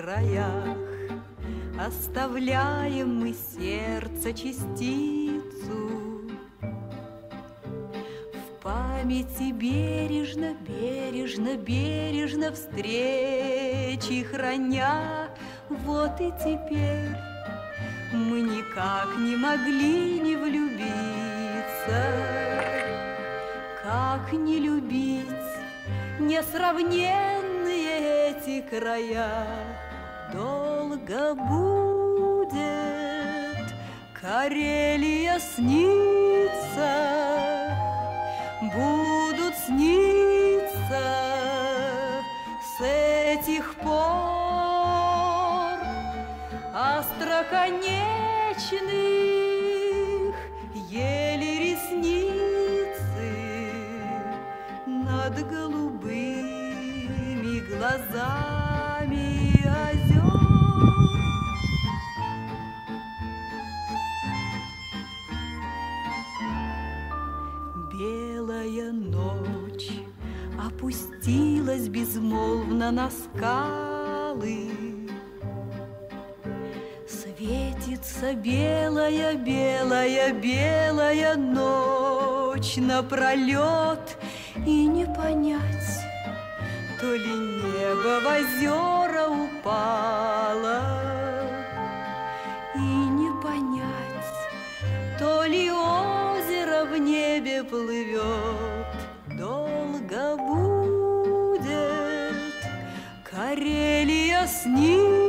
краях оставляем мы сердца частицу. В памяти бережно, бережно, бережно встречи храня. Вот и теперь мы никак не могли не влюбиться. Как не любить несравненные эти края? Долго будет Карелия снится, будут сниться с этих пор остроконечных еле ресницы над голубыми глазами озер. Белая ночь опустилась безмолвно на скалы. Светится белая, белая, белая ночь напролет, и не понять, то ли небо в озера упало, и не понять, то ли озеро в небе плывет. Долго будет Карелия снится,